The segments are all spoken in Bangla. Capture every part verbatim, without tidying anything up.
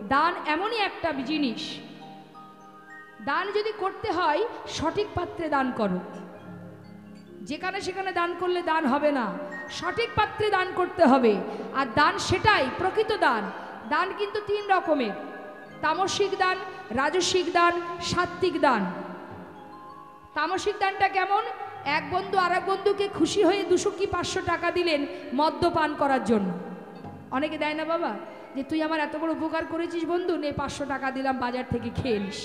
দান এমনই একটা জিনিস, দান যদি করতে হয় সঠিক পাত্রে দান করো। যেখানে সেখানে দান করলে দান হবে না, সঠিক পাত্রে দান করতে হবে। আর দান সেটাই প্রকৃত দান। দান কিন্তু তিন রকমের, তামসিক দান, রাজসিক দান, সাত্ত্বিক দান। তামসিক দানটা কেমন? এক বন্ধু আর এক বন্ধুকে খুশি হয়ে দুশো কি পাঁচশো টাকা দিলেন মদ্যপান করার জন্য। অনেকে দেয় না বাবা, যে তুই আমার এত বড় উপকার করেছিস বন্ধু, নে পাঁচশো টাকা দিলাম, বাজার থেকে খেয়ে নিস।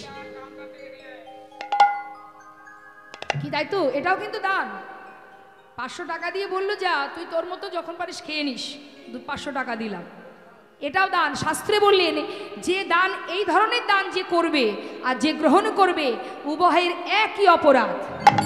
কি তাই তো? এটাও কিন্তু দান। পাঁচশো টাকা দিয়ে বললো যা তুই তোর মতো যখন পারিস খেয়ে নিস, পাঁচশো টাকা দিলাম, এটাও দান। শাস্ত্রে বললেন যে দান, এই ধরনের দান যে করবে আর যে গ্রহণ করবে উভয়ের একই অপরাধ।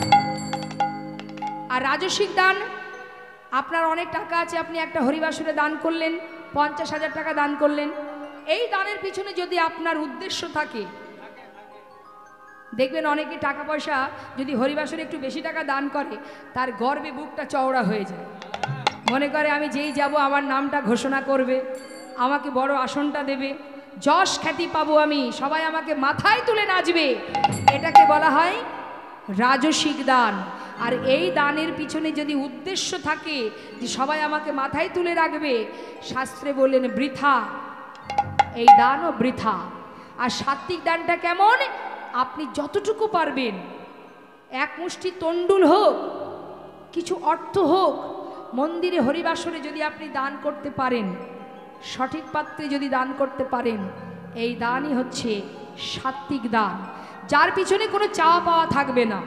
আর রাজসিক দান, আপনার অনেক টাকা আছে, আপনি একটা হরিবাসরে দান করলেন, পঞ্চাশ হাজার টাকা দান করলেন। এই দানের পিছনে যদি আপনার উদ্দেশ্য থাকে, দেখবেন অনেকে টাকা পয়সা যদি হরিবাসরে একটু বেশি টাকা দান করে, তার গর্বে বুকটা চওড়া হয়ে যায়। মনে করে আমি যেই যাব আমার নামটা ঘোষণা করবে, আমাকে বড় আসনটা দেবে, যশ খ্যাতি পাবো আমি, সবাই আমাকে মাথায় তুলে নাচবে। এটাকে বলা হয় রাজসিক দান। আর এই দানের পিছনে যদি উদ্দেশ্য থাকে যে সবাই আমাকে মাথায় তুলে রাখবে, শাস্ত্রে বললেন বৃথা, এই দানও বৃথা। আর সাত্ত্বিক দানটা কেমন? আপনি যতটুকু পারবেন, এক মুষ্টি তণ্ডুল হোক, কিছু অর্থ হোক, মন্দিরে হরিবাসরে যদি আপনি দান করতে পারেন, সঠিক পাত্রে যদি দান করতে পারেন, এই দানই হচ্ছে সাত্ত্বিক দান, যার পিছনে কোনো চাওয়া পাওয়া থাকবে না।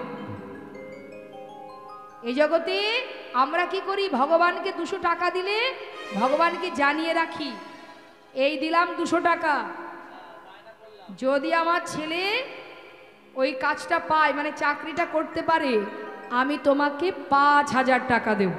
এই জগতে আমরা কি করি? ভগবানকে দুশো টাকা দিলে ভগবানকে জানিয়ে রাখি, এই দিলাম দুশো টাকা, যদি আমার ছেলে ওই কাজটা পায়, মানে চাকরিটা করতে পারে, আমি তোমাকে পাঁচ হাজার টাকা দেব।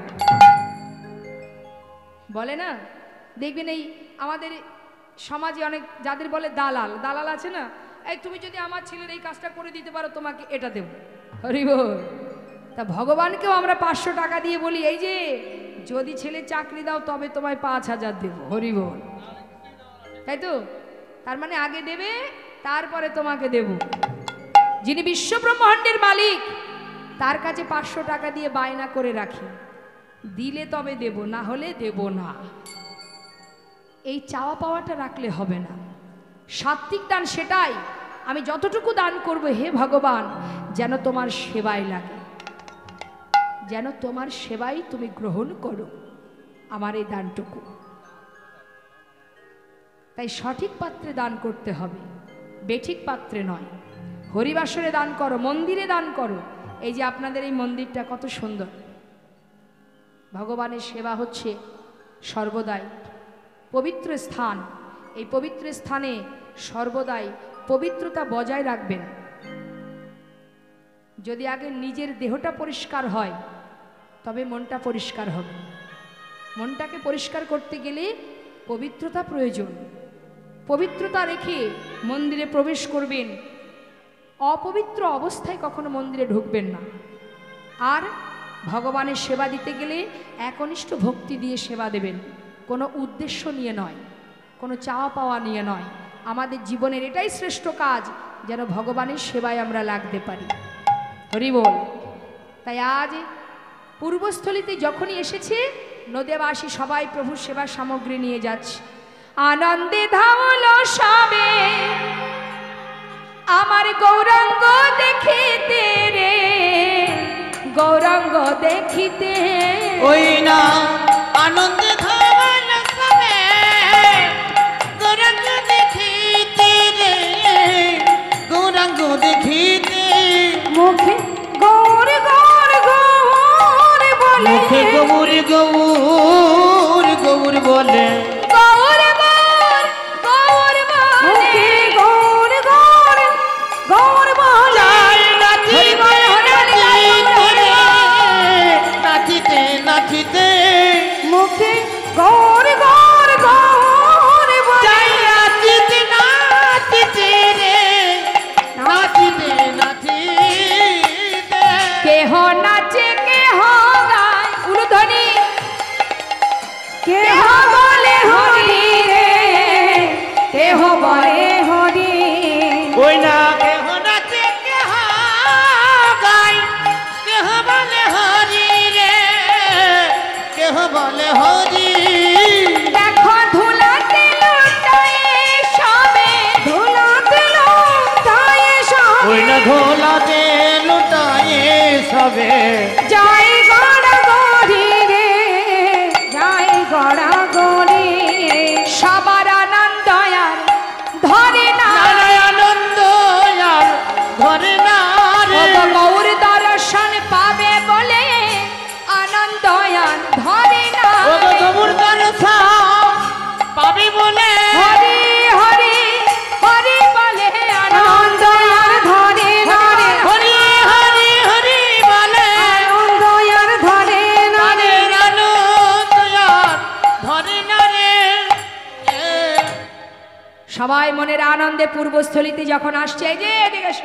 বলে না? দেখবেন এই আমাদের সমাজে অনেক যাদের বলে দালাল, দালাল আছে না, এই তুমি যদি আমার ছেলের এই কাজটা করে দিতে পারো তোমাকে এটা দেব। হরি বল। তা ভগবানকেও আমরা পাঁচশো টাকা দিয়ে বলি, এই যে যদি ছেলে চাকরি দাও তবে তোমায় পাঁচ হাজার দেব। হরি বল। তাই তো? তার মানে আগে দেবে, তারপরে তোমাকে দেব। যিনি বিশ্ব ব্রহ্মাণ্ডের মালিক, তার কাছে পাঁচশো টাকা দিয়ে বায়না করে রাখি, দিলে তবে দেব, না হলে দেব না। এই চাওয়া পাওয়াটা রাখলে হবে না। সাত্ত্বিক দান সেটাই, আমি যতটুকু দান করব, হে ভগবান যেন তোমার সেবায় লাগে, যেন তোমার সেবাই তুমি গ্রহণ করো আমার এই দানটুকু। তাই সঠিক পাত্রে দান করতে হবে, বেঠিক পাত্রে নয়। হরিবাসরে দান করো, মন্দিরে দান করো। এই যে আপনাদের এই মন্দিরটা কত সুন্দর, ভগবানের সেবা হচ্ছে সর্বদাই পবিত্র স্থান। এই পবিত্র স্থানে সর্বদাই পবিত্রতা বজায় রাখবেন। যদি আগে নিজের দেহটা পরিষ্কার হয় তবে মনটা পরিষ্কার হবে। মনটাকে পরিষ্কার করতে গেলে পবিত্রতা প্রয়োজন। পবিত্রতা রেখে মন্দিরে প্রবেশ করবেন, অপবিত্র অবস্থায় কখনো মন্দিরে ঢুকবেন না। আর ভগবানের সেবা দিতে গেলে একনিষ্ঠ ভক্তি দিয়ে সেবা দেবেন, কোনো উদ্দেশ্য নিয়ে নয়, কোনো চাওয়া পাওয়া নিয়ে নয়। আমাদের জীবনের এটাই শ্রেষ্ঠ কাজ, যেন ভগবানের সেবায় আমরা লাগতে পারি। হরি বল। তাই আজ পূর্বস্থলীতে যখনই এসেছে, নদীবাসী সবাই প্রভুর সেবার সামগ্রী নিয়ে যাচ্ছে। আনন্দে ধাওল সবে আমার গৌরাঙ্গ দেখিতে রে, গৌরাঙ্গ দেখিতে। ওই না আনন্দে ধাওল সবে গৌরাঙ্গ দেখিতে রে, গৌরাঙ্গ দেখিতে। মুখে গৌর গৌর গৌর বলে, মুখে গৌর গৌর গৌর বলে, গৌর গৌর গৌর বলে, গৌর গৌর গৌর বলে। নাচিতে নাচিতে মুখে গৌর গৌর গৌর বলে, নাচিতে নাচিতে রে, নাচিতে নাচিতে। কেহ নাচে কেহ গায় উলুধ্বনি, কেহ বলে হরি রে, কেহ বলে ওই না কেহ নাচে কেহ গায় কেহ বলে হরি রে কেহ বলে হরি দেখো ধুলাতে লুটায়ে সবে ধুলাতে লুটায়ে সবে ওই না ধোলাতে লুটায়ে সবে জয় গড়া গড়ি রে জয় গড়া গড়ি সবার আনন্দ আর ধরে না আনন্দ আর ধরে না রে গৌর দর্শন পাবে বলে আনন্দ আর ধরে না ও গৌর দর্শন পাবি বলে হরি হরি হরি বলে আনন্দ আর ধরে না রে। হরি হরি হরি বলে আনন্দ আর ধরে না রে। তাদের আনন্দ আর ধরে না রে এ, সবাই মনের আনন্দে পূর্বস্থলিতে যখন আসছে এই যে এদিকে এসো।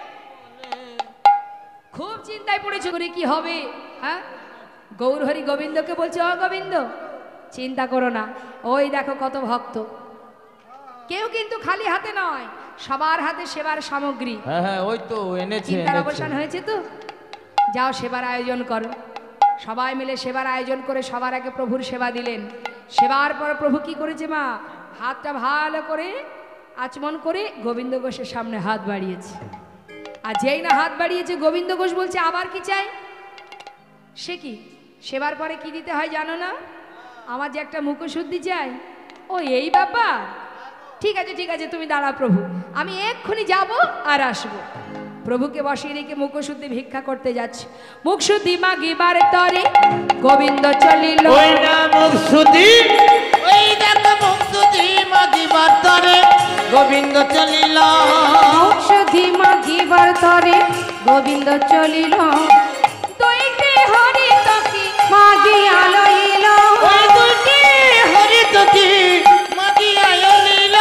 খুব চিন্তায় পড়েছে করে কি হবে হ্যাঁ গৌর হরি গোবিন্দকে বলছে ও গোবিন্দ চিন্তা করো না ওই দেখো কত ভক্ত কেউ কিন্তু খালি হাতে নয় সবার হাতে সেবার সামগ্রী হ্যাঁ হ্যাঁ ওই তো এনেছে চিন্তার এনেছে। অবসান হয়েছে তো যাও সেবার আয়োজন করো সবাই মিলে সেবার আয়োজন করে সবার আগে প্রভুর সেবা দিলেন সেবার পর প্রভু কি করেছে মা হাতটা ভালো করে আচমন করে গোবিন্দ ঘোষের সামনে হাত বাড়িয়েছে আর যেই না হাত বাড়িয়েছে গোবিন্দ ঘোষ বলছে আবার কি চাই সে কি সেবার পরে কি দিতে হয় জানো না আমার যে একটা মুখশুদ্ধি চাই ও এই ব্যাপার ঠিক আছে ঠিক আছে তুমি দাঁড়া প্রভু আমি এক্ষুনি যাব আর আসবো প্রভুকে বসিয়ে রেখে মুখশুদ্ধি ভিক্ষা করতে যাচ্ছে মুখশুদ্ধি মাগিবার তরে গোবিন্দ চলিল ওই না মুখশুদ্ধি ওই দেখো মুখশুদ্ধি মাগিবার তরে গোবিন্দ চলিল মুখশুদ্ধি মাগিবার তরে গোবিন্দ চলিল দইতে হরি তকি মাগিয়া লইল ওই দুটি হরি তোকে মাগিয়া লইল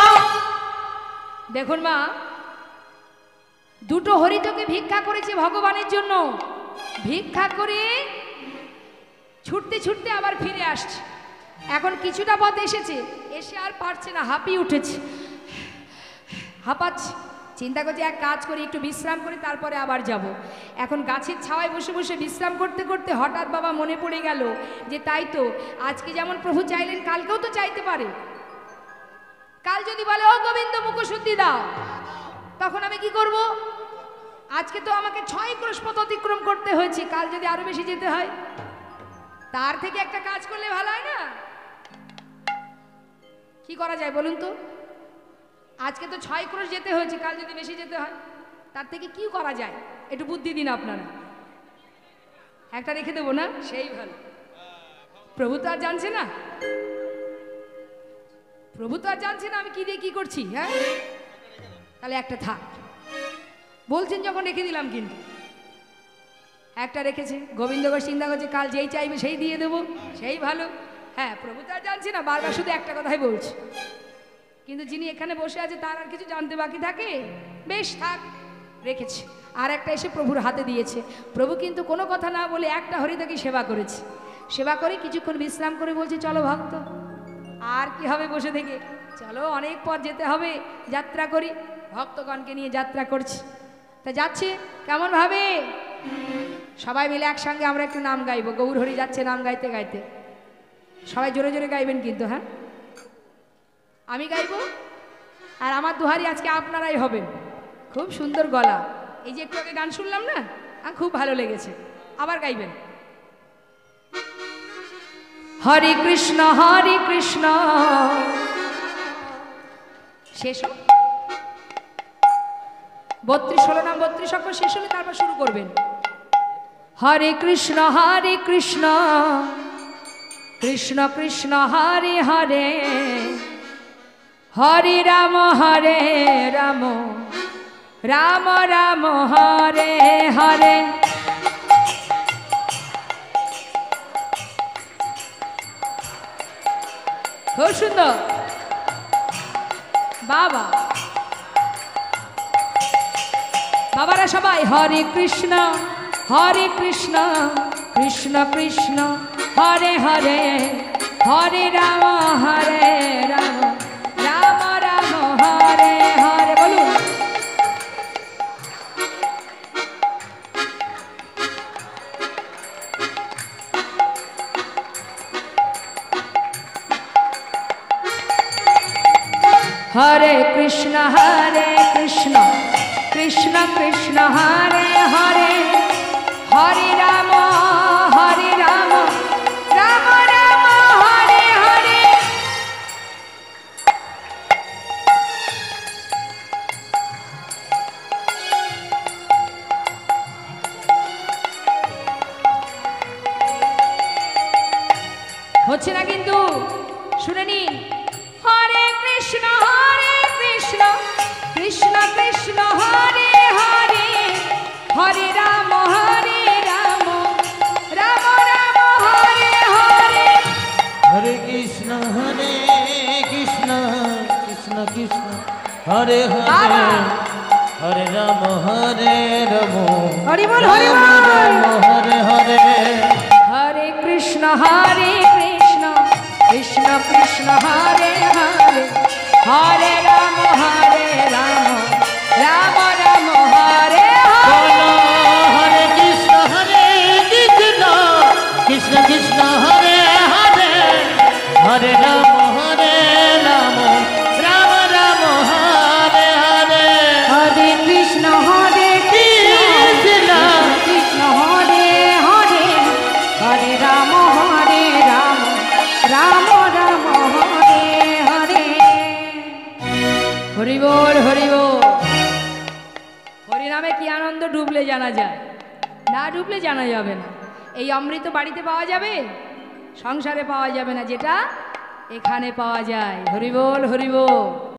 দেখুন মা দুটো হরিতকে ভিক্ষা করেছে ভগবানের জন্য ভিক্ষা করে ছুটতে ছুটতে আবার ফিরে আসছে এখন কিছুটা পথ এসেছে এসে আর পারছে না হাঁপিয়ে উঠেছে হাঁপাচ্ছে চিন্তা করছে এক কাজ করি একটু বিশ্রাম করি তারপরে আবার যাব এখন গাছের ছাওয়ায় বসে বসে বিশ্রাম করতে করতে হঠাৎ বাবা মনে পড়ে গেল যে তাই তো আজকে যেমন প্রভু চাইলেন কালকেও তো চাইতে পারে কাল যদি বলে ও গোবিন্দ মুখশুদ্ধি দাও তখন আমি কি করব আজকে তো আমাকে ছয় ক্রোশ পথ অতিক্রম করতে হয়েছে কাল যদি আরো বেশি যেতে হয় তার থেকে একটা কাজ করলে ভালো হয় না কি করা যায় বলুন তো আজকে তো ছয় ক্রোশ যেতে হয়েছে কাল যদি বেশি যেতে হয় তার থেকে কি করা যায় একটু বুদ্ধি দিন আপনারা একটা রেখে দেবো না সেই ভালো প্রভু তো আর জানছে না প্রভু তো আর জানছে না আমি কি দিয়ে কি করছি হ্যাঁ তাহলে একটা থাক বলছেন যখন রেখে দিলাম কিন্তু একটা রেখেছে গোবিন্দ ঘোষ চিন্তা করছে কাল যেই চাইবে সেই দিয়ে দেবো সেই ভালো হ্যাঁ প্রভু তো আর জানছে না বারবার শুধু একটা কথাই বলছে কিন্তু যিনি এখানে বসে আছে তার আর কিছু জানতে বাকি থাকে বেশ থাক রেখেছে আর একটা এসে প্রভুর হাতে দিয়েছে প্রভু কিন্তু কোনো কথা না বলে একটা হরিদাকে সেবা করেছে সেবা করে কিছুক্ষণ বিশ্রাম করে বলছে চলো ভক্ত আর কি হবে বসে থেকে চলো অনেক পথ যেতে হবে যাত্রা করি ভক্তগণকে নিয়ে যাত্রা করছি তা যাচ্ছে কেমন ভাবে সবাই মিলে একসঙ্গে আমরা একটু নাম গাইবো গৌর হরি যাচ্ছে নাম গাইতে গাইতে সবাই জোরে জোরে গাইবেন কিন্তু হ্যাঁ আমি গাইবো আর আমার দুহারি আজকে আপনারাই হবেন খুব সুন্দর গলা এই যে একটু আগে গান শুনলাম না আর খুব ভালো লেগেছে আবার গাইবেন হরে কৃষ্ণ হরে কৃষ্ণ শেষ বত্রিশ ষোলো নাম বত্রিশ অক্ষর শেষ হলে তারপর শুরু করবেন হরে কৃষ্ণ হরে কৃষ্ণ কৃষ্ণ কৃষ্ণ হরে হরে হরে রাম হরে রাম রাম রাম হরে হরে খুব সুন্দর বাবা বাবারা সবাই হরে কৃষ্ণ হরে কৃষ্ণ কৃষ্ণ কৃষ্ণ হরে হরে হরে রাম হরে রাম রাম রাম হরে হরে বলুন হরে কৃষ্ণ হরে কৃষ্ণ কৃষ্ণ কৃষ্ণ হরে হরে হরে রাম হরে রাম রাম রাম হরে হরে। হচ্ছে না কিন্তু, শুনে নিন। হরে কৃষ্ণ হরে কৃষ্ণ কৃষ্ণ কৃষ্ণ হরে হরে হরে রাম হরে রাম রাম রাম হরে হরে। হরে কৃষ্ণ হরে কৃষ্ণ কৃষ্ণ কৃষ্ণ হরে হরে হরে রাম হরে রাম হরি বল হরি রাম বল। রাম হরে হরে। হরে কৃষ্ণ হরে কৃষ্ণ কৃষ্ণ কৃষ্ণ হরে হরে হরে রাম হরে রাম রাম রাম হরে হরে। হরে কৃষ্ণ হরে কৃষ্ণ কৃষ্ণ কৃষ্ণ হরে হরে হরে রাম হরে রাম রাম রাম হরে হরে। হরে কৃষ্ণ হরে কৃষ্ণ কৃষ্ণ হরে হরে হরে রাম হরে রাম রাম রাম হরে হরে। হরি বল হরি বল। হরি নামে কি আনন্দ ডুবলে জানা যায়, না ডুবলে জানা যাবে না। এই অমৃত বাড়িতে পাওয়া যাবে, সংসারে পাওয়া যাবে না, যেটা এখানে পাওয়া যায়। হরি বল হরি বল।